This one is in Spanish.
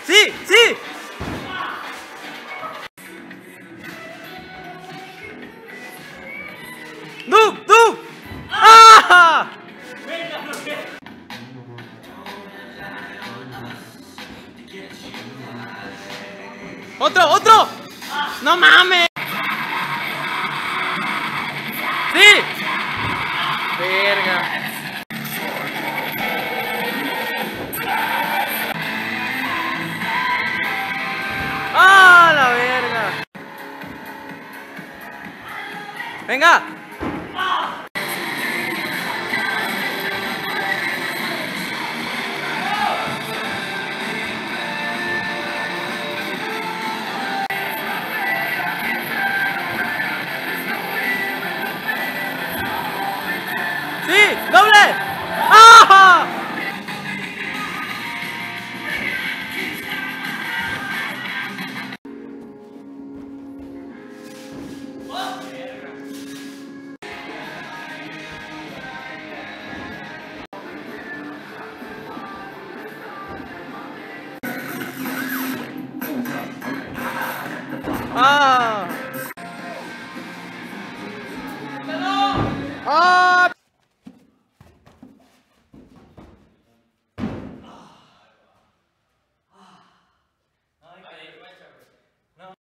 ¡Sí! ¡Sí! ¡Du! ¡Du! ¡Ah! ¡Otro! ¡Otro! ¡No mames! ¡Sí! Verga. ¡Ah, la verga! ¡Venga! ¡Sí! ¡Doble! ¡Ah! ¡Ah! ¡Ah!